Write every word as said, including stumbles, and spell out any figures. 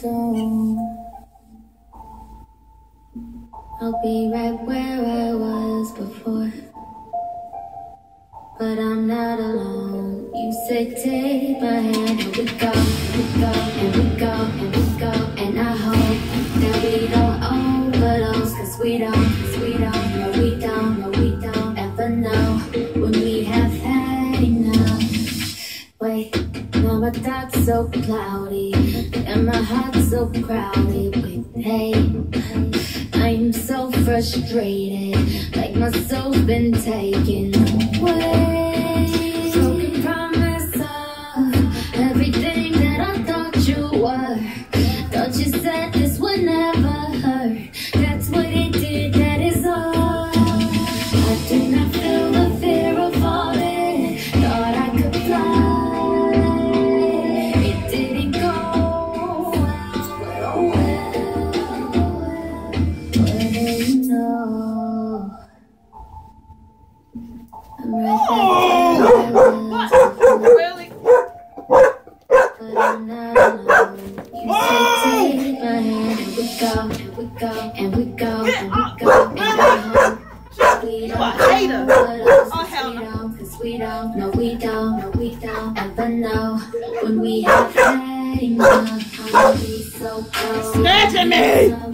soon. I'll be right where I was before. But I'm not alone. You say take my hand, and we go, we go, and we go, and we go. And I hope that we don't overdose, cause we don't, cause we don't, no we don't, no we don't ever know when we have had enough. Wait, now my thoughts so cloudy, and my heart so crowded with hate. I'm so frustrated, like my soul's been taken away. Broken promise of everything that I thought you were. Thought you said this would never hurt. That's what it did, that is all. I do not feel the fear of falling. Thought I could fly. It didn't go well, well, well. I'm right back where I was before. Really? But I'm not alone. You say take my hand, and we go, and we go, and we go, and we go. And I hope that we don't overdose, cause we don't, cause we don't, no we don't, no we don't ever know when we have had enough. I'll be so close. Snatching me!